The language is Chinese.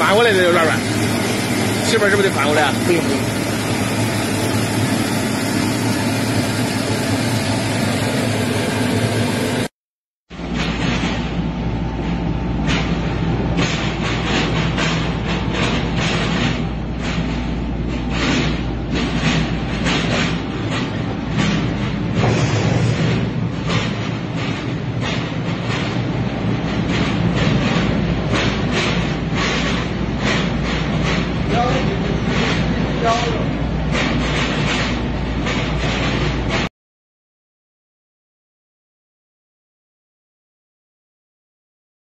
翻过来的软软，媳妇儿是不是得翻过来啊？ 不用不用。